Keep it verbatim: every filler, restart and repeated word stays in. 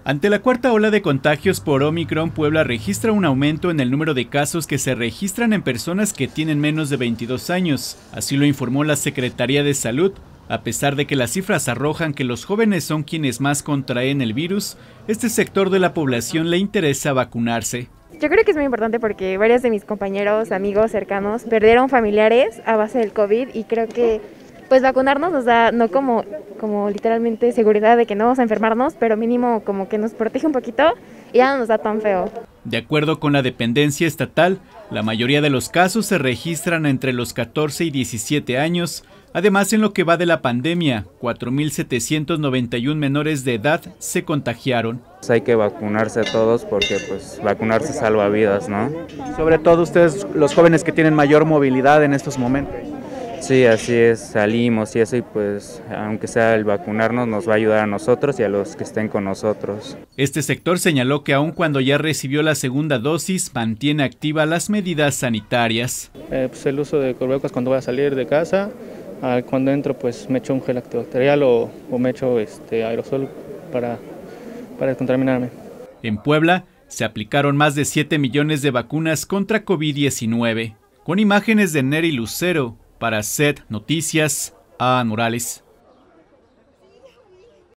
Ante la cuarta ola de contagios por Omicron, Puebla registra un aumento en el número de casos que se registran en personas que tienen menos de veintidós años. Así lo informó la Secretaría de Salud. A pesar de que las cifras arrojan que los jóvenes son quienes más contraen el virus, este sector de la población le interesa vacunarse. Yo creo que es muy importante porque varios de mis compañeros, amigos cercanos perdieron familiares a base del COVID y creo que pues vacunarnos nos da, no como, como literalmente seguridad de que no vamos a enfermarnos, pero mínimo como que nos protege un poquito y ya no nos da tan feo. De acuerdo con la dependencia estatal, la mayoría de los casos se registran entre los catorce y diecisiete años. Además, en lo que va de la pandemia, cuatro mil setecientos noventa y uno menores de edad se contagiaron. Hay que vacunarse a todos porque pues vacunarse salva vidas, ¿no? Sobre todo ustedes, los jóvenes que tienen mayor movilidad en estos momentos. Sí, así es, salimos y eso, y pues aunque sea el vacunarnos nos va a ayudar a nosotros y a los que estén con nosotros. Este sector señaló que aun cuando ya recibió la segunda dosis, mantiene activas las medidas sanitarias. Eh, pues el uso de cubrebocas cuando voy a salir de casa, ah, cuando entro pues me echo un gel antibacterial o, o me echo este aerosol para, para descontaminarme. En Puebla se aplicaron más de siete millones de vacunas contra COVID diecinueve. Con imágenes de Neri Lucero, para Z Noticias, Adán Morales.